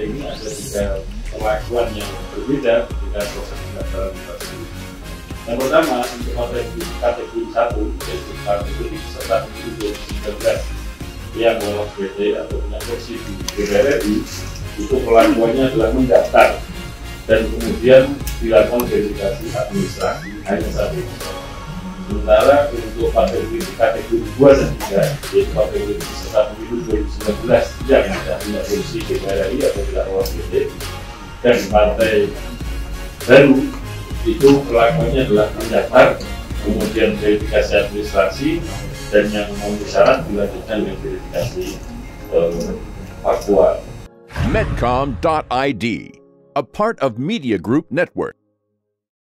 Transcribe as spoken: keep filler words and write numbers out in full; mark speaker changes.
Speaker 1: ini ada tiga perlakuan yang berbeda ketika proses pendaftaran tersebut. Yang pertama, untuk partai kategori satu, yaitu kategori peserta pemilu dua ribu sembilan belas yang lolos B D atau punya kursi di D P R R I, itu perlakuannya adalah mendaftar dan kemudian dilakukan verifikasi administrasi hanya satu. Sementara untuk kategori kategori dua dan tiga, yaitu kategori peserta pemilu dua ribu sembilan belas yang tidak punya kursi D P R R I atau tidak lolos B D dan partai baru, itu perlakuannya adalah mendaftar, kemudian verifikasi administrasi, dan yang memenuhi syarat dilanjutkan dengan verifikasi eh, faktual.
Speaker 2: Medcom dot I D, a part of Media Group Network.